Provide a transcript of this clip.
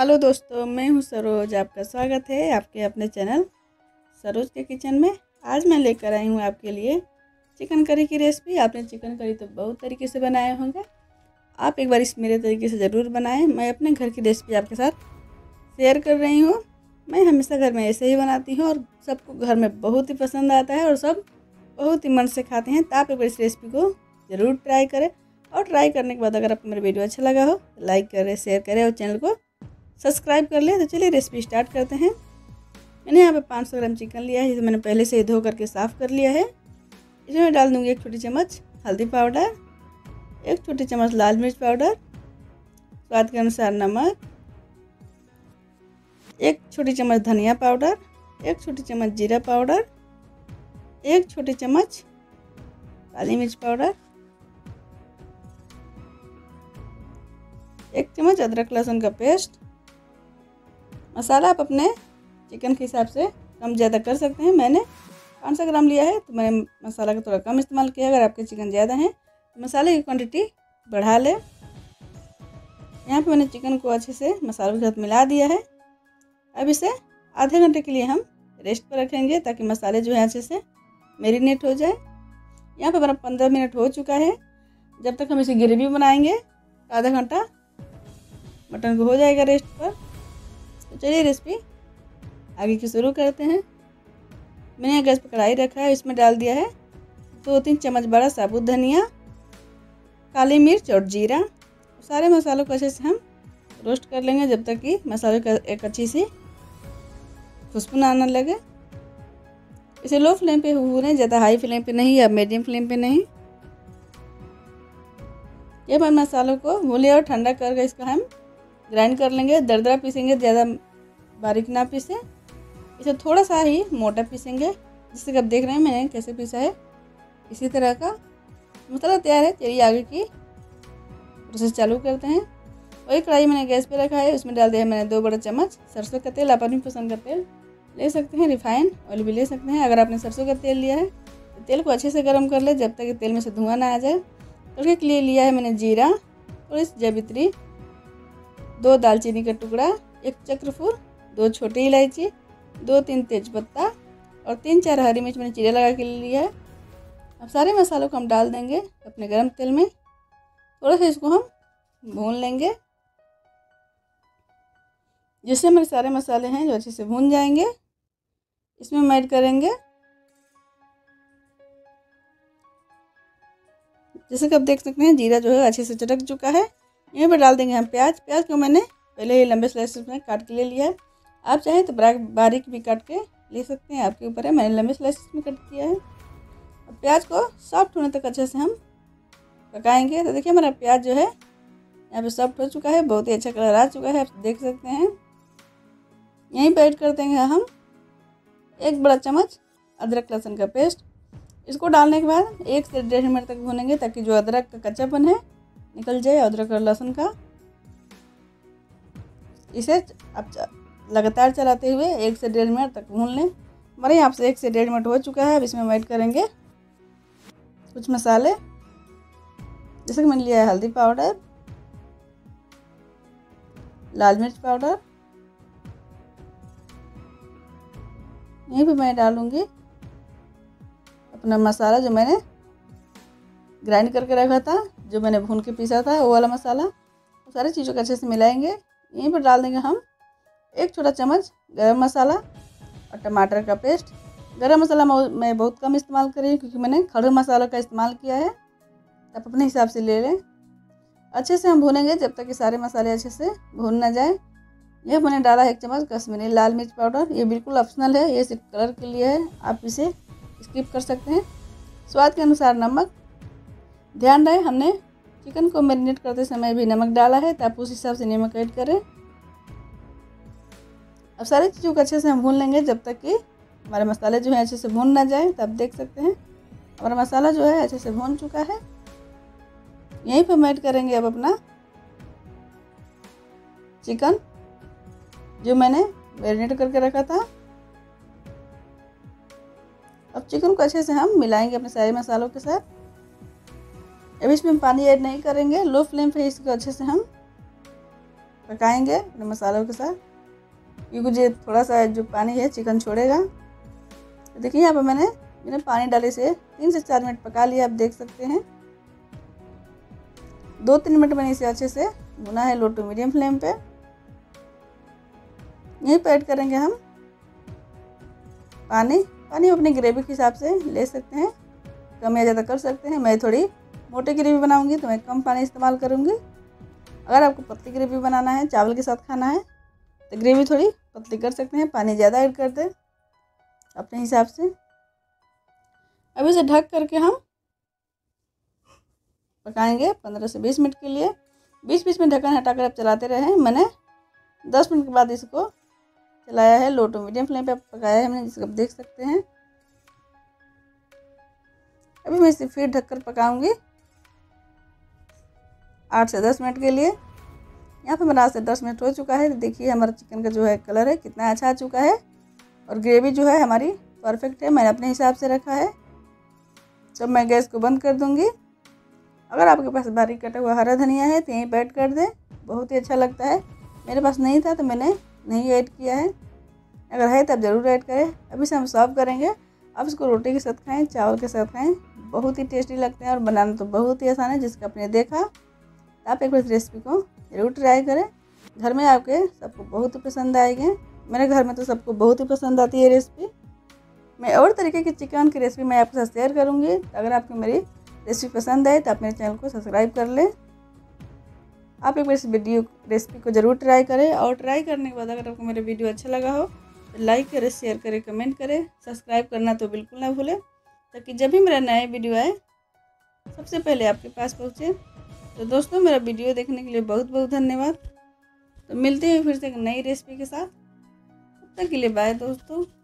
Hello दोस्तों, मैं हूं सरोज। आपका स्वागत है आपके अपने चैनल सरोज के किचन में। आज मैं लेकर आई हूं आपके लिए चिकन करी की रेसिपी। आपने चिकन करी तो बहुत तरीके से बनाए होंगे, आप एक बार इस मेरे तरीके से ज़रूर बनाएं। मैं अपने घर की रेसिपी आपके साथ शेयर कर रही हूँ। मैं हमेशा घर में ऐसे ही बनाती हूँ और सबको घर में बहुत ही पसंद आता है और सब बहुत ही मन से खाते हैं। तो आप एक बार इस रेसिपी को ज़रूर ट्राई करें और ट्राई करने के बाद अगर आपको मेरा वीडियो अच्छा लगा हो तो लाइक करें, शेयर करें और चैनल को सब्सक्राइब कर ले। तो चलिए रेसिपी स्टार्ट करते हैं। मैंने यहाँ पे 500 ग्राम चिकन लिया है, जिसे मैंने पहले से ही धो करके साफ़ कर लिया है। इसमें मैं डाल दूँगी 1 छोटी चम्मच हल्दी पाउडर, 1 छोटी चम्मच लाल मिर्च पाउडर, स्वाद के अनुसार नमक, 1 छोटी चम्मच धनिया पाउडर, 1 छोटी चम्मच जीरा पाउडर, 1 छोटी चम्मच काली मिर्च पाउडर, 1 चम्मच अदरक लहसुन का पेस्ट। मसाला आप अपने चिकन के हिसाब से कम ज़्यादा कर सकते हैं। मैंने 500 ग्राम लिया है तो मैंने मसाला का थोड़ा कम इस्तेमाल किया। अगर आपके चिकन ज़्यादा है तो मसाले की क्वांटिटी बढ़ा लें। यहाँ पे मैंने चिकन को अच्छे से मसालों के साथ मिला दिया है। अब इसे आधे घंटे के लिए हम रेस्ट पर रखेंगे ताकि मसाले जो है अच्छे से मैरिनेट हो जाए। यहाँ पे हमारा 15 मिनट हो चुका है। जब तक हम इसे ग्रेवी बनाएंगे आधा घंटा मटन को हो जाएगा रेस्ट पर। तो चलिए रेसिपी आगे की शुरू करते हैं। मैंने यहाँ गैस पर कढ़ाई रखा है, इसमें डाल दिया है 2-3 चम्मच बड़ा साबुत धनिया, काली मिर्च और जीरा। सारे मसालों को अच्छे से हम रोस्ट कर लेंगे जब तक कि मसाले का एक अच्छी सी खुशबू आने लगे। इसे लो फ्लेम पे भूनें, ज़्यादा हाई फ्लेम पे नहीं या मीडियम फ्लेम पे नहीं। जब हम मसालों को भून लिया और ठंडा करके इसका हम ग्राइंड कर लेंगे। दरदरा पीसेंगे, ज़्यादा बारीक ना पीसें। इसे थोड़ा सा ही मोटा पीसेंगे, जिससे कि आप देख रहे हैं मैंने कैसे पीसा है। इसी तरह का मसाला तैयार है। चलिए आगे की प्रोसेस चालू करते हैं। वही कढ़ाई मैंने गैस पे रखा है, उसमें डाल दिया है मैंने 2 बड़ा चम्मच सरसों का तेल। आप अपनी पसंद का तेल ले सकते हैं, रिफाइन ऑयल भी ले सकते हैं। अगर आपने सरसों का तेल लिया है तो तेल को अच्छे से गर्म कर ले जब तक कि तेल में से धुआं ना आ जाए। तड़के के लिए लिया है मैंने जीरा, थोड़ी सी जावित्री, 2 दालचीनी का टुकड़ा, 1 चक्रफूल, 2 छोटी इलायची, 2-3 तेज़पत्ता और 3-4 हरी मिर्च मैंने चीरा लगा के लिया है। अब सारे मसालों को हम डाल देंगे अपने गरम तेल में। थोड़ा सा इसको हम भून लेंगे, जिससे हमारे सारे मसाले हैं जो अच्छे से भून जाएंगे। इसमें हम ऐड करेंगे, जैसे कि आप देख सकते हैं जीरा जो है अच्छे से चटक चुका है। यहाँ पर डाल देंगे हम प्याज। प्याज को मैंने पहले ही लंबे स्लाइसेस में काट के ले लिया है। आप चाहें तो बारीक भी काट के ले सकते हैं, आपके ऊपर है। मैंने लंबे स्लाइसेस में कट किया है। अब प्याज को सॉफ्ट होने तक अच्छे से हम पकाएंगे। तो देखिए हमारा प्याज जो है यहाँ पे सॉफ्ट हो चुका है, बहुत ही अच्छा कलर आ चुका है, आप देख सकते हैं। यहीं पर ऐड कर देंगे हम 1 बड़ा चम्मच अदरक लहसुन का पेस्ट। इसको डालने के बाद 1 से 1.5 मिनट तक भूनेंगे ताकि जो अदरक का कच्चापन है निकल जाए, अदरक और लहसुन का। इसे आप लगातार चलाते हुए 1 से 1.5 मिनट तक भून लें। हमारे यहाँ से 1 से 1.5 मिनट हो चुका है। अब इसमें हम ऐड करेंगे कुछ मसाले, जैसे कि मैंने लिया है हल्दी पाउडर, लाल मिर्च पाउडर। यहीं पे मैं डालूँगी अपना मसाला जो मैंने ग्राइंड करके रखा था, जो मैंने भून के पीसा था, वो वाला मसाला। सारी चीज़ों को अच्छे से मिलाएंगे। यहीं पर डाल देंगे हम 1 छोटा चम्मच गरम मसाला और टमाटर का पेस्ट। गरम मसाला मैं बहुत कम इस्तेमाल कर रही हूँ क्योंकि मैंने खड़े मसालों का इस्तेमाल किया है। आप अपने हिसाब से ले लें। अच्छे से हम भूनेंगे जब तक कि सारे मसाले अच्छे से भून ना जाए। यह मैंने डाला है 1 चम्मच कश्मीरी लाल मिर्च पाउडर। ये बिल्कुल ऑप्शनल है, ये सिर्फ कलर के लिए है, आप इसे स्किप कर सकते हैं। स्वाद के अनुसार नमक। ध्यान रहे हमने चिकन को मैरिनेट करते समय भी नमक डाला है, तो आप उस हिसाब से नमक ऐड करें। अब सारी चीज़ों को अच्छे से हम भून लेंगे जब तक कि हमारे मसाले जो हैं अच्छे से भून ना जाए। तो आप देख सकते हैं हमारा मसाला जो है अच्छे से भून चुका है। यहीं पर हम ऐड करेंगे अब अपना चिकन जो मैंने मैरिनेट करके रखा था। अब चिकन को अच्छे से हम मिलाएंगे अपने सारे मसालों के साथ। अब इसमें हम पानी ऐड नहीं करेंगे, लो फ्लेम पे इसको अच्छे से हम पकाएंगे अपने मसालों के साथ, क्योंकि जो थोड़ा सा जो पानी है चिकन छोड़ेगा। तो देखिए यहाँ पर मैंने बिना पानी डाले से 3 से 4 मिनट पका लिया, आप देख सकते हैं। 2-3 मिनट मैंने इसे अच्छे से भुना है लो टू मीडियम फ्लेम पे। यहीं पर ऐड करेंगे हम पानी अपनी ग्रेवी के हिसाब से ले सकते हैं, कम या ज़्यादा कर सकते हैं। मैं थोड़ी मोटी ग्रेवी बनाऊंगी तो मैं कम पानी इस्तेमाल करूंगी। अगर आपको पतली ग्रेवी बनाना है, चावल के साथ खाना है, तो ग्रेवी थोड़ी पतली कर सकते हैं, पानी ज़्यादा ऐड कर दें अपने हिसाब से। अब इसे ढक करके हम पकाएंगे 15 से 20 मिनट के लिए। 20-20 में ढक्कन हटाकर आप चलाते रहें। मैंने 10 मिनट के बाद इसको चलाया है, लो टू मीडियम फ्लेम पे पकाया है हमने, जिसको आप देख सकते हैं। अभी मैं इसे फिर ढककर पकाऊंगी 8 से 10 मिनट के लिए। यहाँ पे मेरा 8 से 10 मिनट हो चुका है। देखिए हमारा चिकन का जो है कलर है कितना अच्छा आ चुका है, और ग्रेवी जो है हमारी परफेक्ट है। मैंने अपने हिसाब से रखा है। जब मैं गैस को बंद कर दूंगी। अगर आपके पास बारीक कटा हुआ हरा धनिया है तो यहीं पर ऐड कर दें, बहुत ही अच्छा लगता है। मेरे पास नहीं था तो मैंने नहीं ऐड किया है, अगर है तो आप ज़रूर ऐड करें। अभी से हम सर्व करेंगे। आप इसको रोटी के साथ खाएं, चावल के साथ खाएं, बहुत ही टेस्टी लगते हैं और बनाना तो बहुत ही आसान है। जिसका आपने देखा, आप एक बार इस रेसिपी को ज़रूर ट्राई करें। घर में आपके सबको बहुत ही पसंद आएगी। मेरे घर में तो सबको बहुत ही पसंद आती है रेसिपी। मैं और तरीके की चिकन की रेसिपी मैं आपके साथ शेयर करूँगी। अगर आपको मेरी रेसिपी पसंद आए तो आप मेरे चैनल को सब्सक्राइब कर लें। आप एक बार इस रेसिपी को ज़रूर ट्राई करें, और ट्राई करने के बाद अगर आपको मेरा वीडियो अच्छा लगा हो तो लाइक करें, शेयर करें, कमेंट करें, सब्सक्राइब करना तो बिल्कुल ना भूलें, ताकि जब भी मेरा नया वीडियो आए सबसे पहले आपके पास पहुँचे। तो दोस्तों, मेरा वीडियो देखने के लिए बहुत बहुत धन्यवाद। तो मिलते हैं फिर से एक नई रेसिपी के साथ। तब तक के लिए बाय दोस्तों।